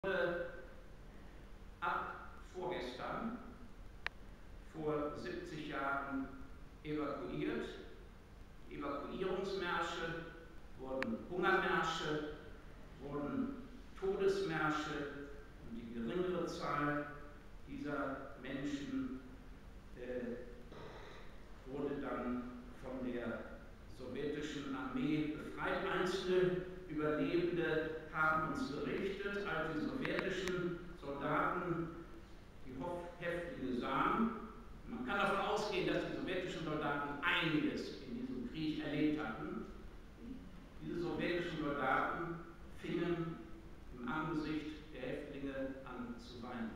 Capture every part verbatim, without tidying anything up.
wurde ab vorgestern, vor siebzig Jahren, evakuiert. Die Evakuierungsmärsche wurden Hungermärsche, wurden Todesmärsche, und die geringere Zahl dieser Menschen äh, wurde dann von der sowjetischen Armee befreit. Einzelne Überlebende haben uns berichtet, als die sowjetischen Soldaten die Häftlinge sahen. Man kann davon ausgehen, dass die sowjetischen Soldaten einiges in diesem Krieg erlebt hatten. Diese sowjetischen Soldaten fingen im Angesicht der Häftlinge an zu weinen.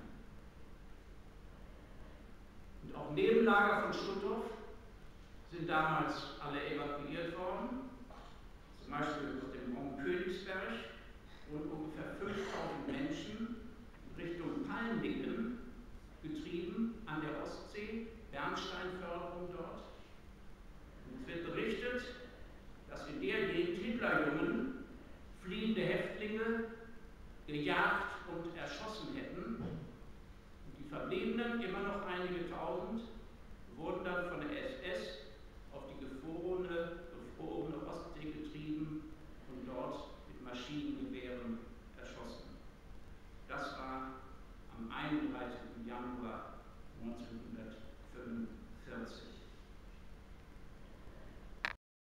Und auch Nebenlager von Stutthof sind damals alle evakuiert worden. Zum Beispiel auf dem Raum Königsberg wurden ungefähr fünftausend Menschen in Richtung Palmdicken